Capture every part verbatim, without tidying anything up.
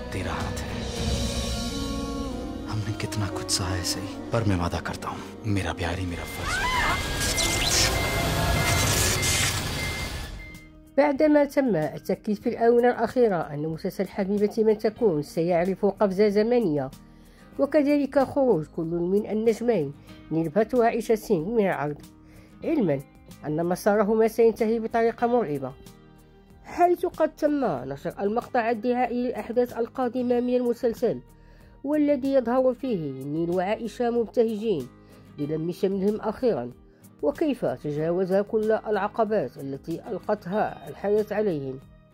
तेरा हाथ है। हमने कितना कुछ सहा है सही, पर मैं वादा करता हूँ मेरा प्यार ही मेरा फर्ज है। بعدما تم التأكيد في الآونة الأخيرة أن مسلسل حبيبتي من تكون سيعرف قفزة زمنية، وكذلك خروج كل من النجمين نيلبات وعائشة سينغ من العرض، علما أن مسارهما سينتهي بطريقة مرعبة، حيث قد تم نشر المقطع الدعائي للأحداث القادمة من المسلسل، والذي يظهر فيه نيل وعائشة مبتهجين بلم شملهم أخيرا، وكيف تجاوزا كل العقبات التي ألقتها الحياة عليهم.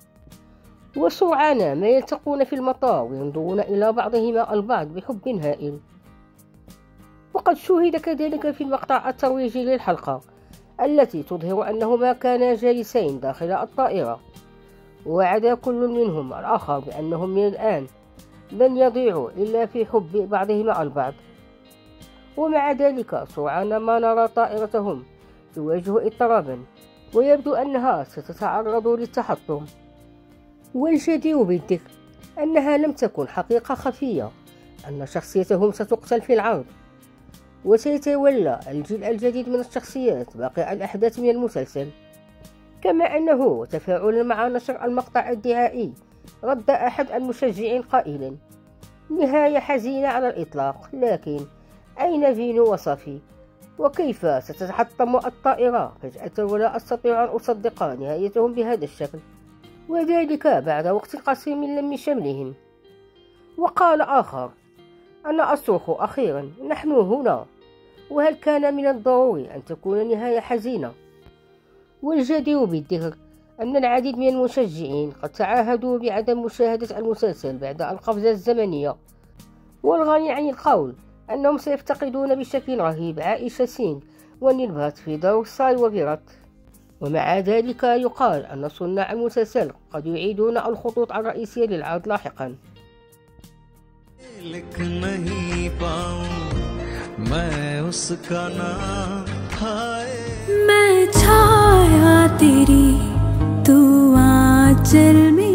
وسرعان ما يلتقون في المطار وينظرون إلى بعضهما البعض بحب هائل. وقد شوهد كذلك في المقطع الترويجي للحلقة التي تظهر أنهما كانا جالسين داخل الطائرة، ووعدا كل منهم الآخر بأنهم من الآن لن يضيعوا إلا في حب بعضهما البعض. ومع ذلك سرعان ما نرى طائرتهم تواجه اضطرابا، ويبدو أنها ستتعرض للتحطم. والجدير بالذكر أنها لم تكن حقيقة خفية، أن شخصيتهم ستقتل في العرض، وسيتولى الجيل الجديد من الشخصيات باقي الأحداث من المسلسل. كما أنه تفاعلا مع نشر المقطع الدعائي رد أحد المشجعين قائلا: نهاية حزينة على الإطلاق، لكن أين فينو وصافي؟ وكيف ستتحطم الطائرة فجأة ولا أستطيع أن أصدق نهايتهم بهذا الشكل، وذلك بعد وقت قصير من لم شملهم. وقال آخر: أنا أصرخ أخيرا، نحن هنا، وهل كان من الضروري أن تكون نهاية حزينة؟ والجدير بالذكر أن العديد من المشجعين قد تعاهدوا بعدم مشاهدة المسلسل بعد القفزة الزمنية، والغني عن القول أنهم سيفتقدون بشكل رهيب عائشة سينغ ونيلبات في دور ساي وفيرات. ومع ذلك يقال أن صناع المسلسل قد يعيدون الخطوط الرئيسية للعرض لاحقا. मैं छाया तेरी तू आंचल में